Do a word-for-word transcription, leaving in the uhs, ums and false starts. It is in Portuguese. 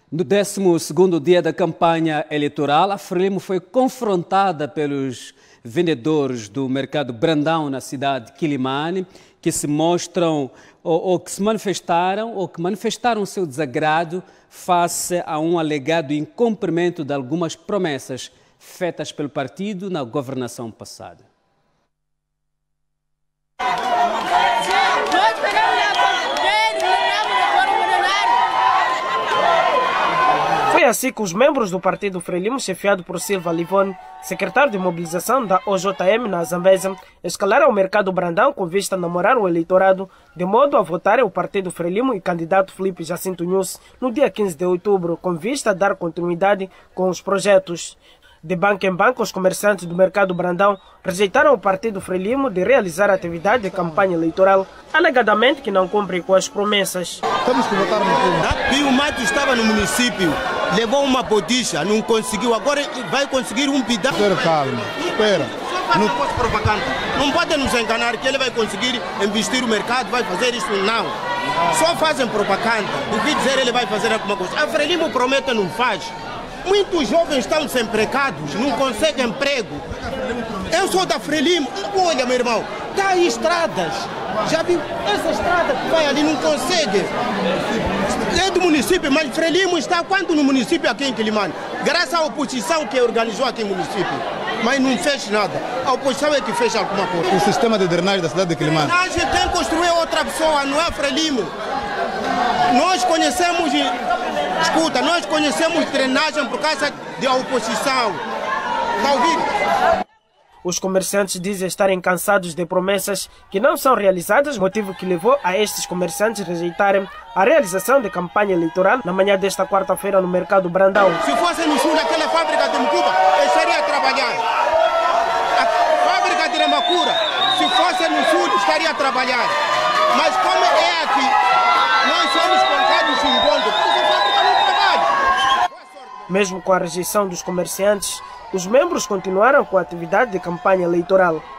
No décimo segundo dia da campanha eleitoral, a Frelimo foi confrontada pelos vendedores do mercado Brandão na cidade de Quilimane, que se mostram ou, ou que se manifestaram ou que manifestaram seu desagrado face a um alegado incumprimento de algumas promessas feitas pelo partido na governação passada. Foi assim que os membros do partido Frelimo, chefiado por Silva Livone, secretário de mobilização da O J M na Zambésia, escalaram o mercado Brandão com vista a namorar o eleitorado, de modo a votarem o partido Frelimo e candidato Filipe Jacinto Nunes no dia quinze de outubro, com vista a dar continuidade com os projetos. De banco em banco, os comerciantes do mercado Brandão rejeitaram o partido Frelimo de realizar atividade de campanha eleitoral, alegadamente que não cumpre com as promessas. Temos que votar no povo. Pio Mato estava no município, levou uma boticha, não conseguiu, agora vai conseguir um pedaço. Espera, calma, espera. Não pode propaganda. Não pode nos enganar que ele vai conseguir investir o mercado, vai fazer isso, não. Só fazem propaganda. O que dizer ele vai fazer alguma coisa? A Frelimo promete, não faz. Muitos jovens estão desempregados, não conseguem emprego. Eu sou da Frelimo. Olha, meu irmão, está aí estradas. Já viu? Essa estrada que vai ali não consegue. É do município, mas Frelimo está quanto no município aqui em Quilimane? Graças à oposição que organizou aqui no município. Mas não fez nada. A oposição é que fez alguma coisa. O sistema de drenagem da cidade de Quilimane. Drenagem tem que construir outra pessoa, não é Frelimo. Nós conhecemos, escuta, nós conhecemos drenagem por causa da oposição. Está ouvindo? Os comerciantes dizem estarem cansados de promessas que não são realizadas, motivo que levou a estes comerciantes rejeitarem a realização de campanha eleitoral na manhã desta quarta-feira no mercado Brandão. Se fosse no sul daquela fábrica de Mucuba, eu estaria trabalhando. A fábrica de Remacura, se fosse no sul, estaria trabalhando. Mas como é aqui, nós somos colocados em encontro, porque a fábrica não trabalha. Mesmo com a rejeição dos comerciantes, os membros continuaram com a atividade de campanha eleitoral.